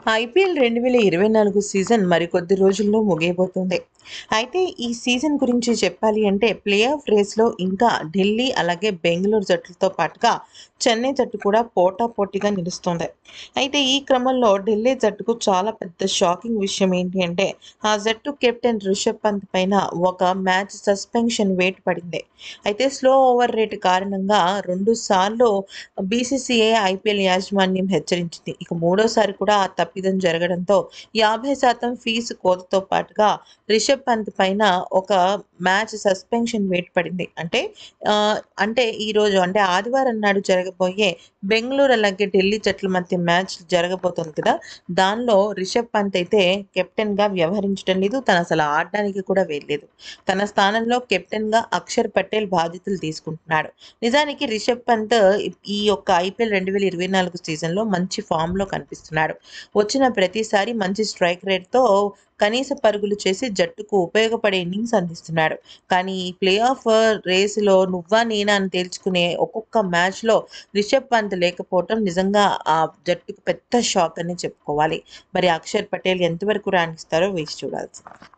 IPL 2024 season మరికొద్ది రోజుల్లో ముగియబోతుంది. అయితే ఈ సీజన్ గురించి చెప్పాలి అంటే ప్లే ఆఫ్ రేస్‌లో ఇంకా ఢిల్లీ అలాగే బెంగుళూరు జట్లతో పాటుగా చెన్నై జట్టు కూడా పోటాపోటీగా నిలుస్తోంది. అయితే ఈ క్రమంలో ఢిల్లీ జట్టుకు చాలా పెద్ద షాకింగ్ విషయం ఏంటి అంటే ఆ జట్టు కెప్టెన్ రిషబ్ పంత్ పైన ఒక మ్యాచ్ సస్పెన్షన్ వేటు పడింది. అయితే స్లో ఓవర్ రేట్ కారణంగా 2 సార్లు బీసీసీఐ ఐపీఎల్ యాజమాన్యం హెచ్చరించింది. ఇక మూడోసారి కూడా ఆ తప్పిదం జరగడంతో 50% ఫీజు కోతతో పాటుగా రిషబ్ పంత్ పైన ఒక మ్యాచ్ సస్పెన్షన్ వేటు పడింది. అంటే ఈరోజు అంటే ఆదివారం నాడు జరగబోయే బెంగుళూరు అలాగే ఢిల్లీ జట్ల మధ్య మ్యాచ్ జరగబోతోంది కదా! దానిలో రిషబ్ పంత్ అయితే కెప్టెన్‌గా వ్యవహరించడం లేదు. తను అసలు ఆడడానికి కూడా వెళ్ళలేదు. తన స్థానంలో కెప్టెన్‌గా అక్షర్ పటేల్ బాధ్యతలు తీసుకుంటున్నాడు. నిజానికి రిషబ్ పంత్ ఈ యొక్క ఐపీఎల్ 2024 సీజన్‌లో మంచి ఫామ్‌లో కనిపిస్తున్నాడు. వచ్చిన ప్రతిసారి మంచి స్ట్రైక్ రేట్‌తో కనీస పరుగులు చేసి జట్టుకు ఉపయోగపడే ఇన్నింగ్స్ అందిస్తున్నాడు. కానీ ఈ ప్లే ఆఫ్ రేస్‌లో నువ్వా నేనా అని తేల్చుకునే ఒక్కొక్క మ్యాచ్‌లో రిషబ్ పంత్ లేకపోవటం నిజంగా ఆ జట్టుకు పెద్ద షాక్ అనే చెప్పుకోవాలి. మరి అక్షర్ పటేల్ ఎంతవరకు రాణిస్తారో వేచి చూడాల్సిందే.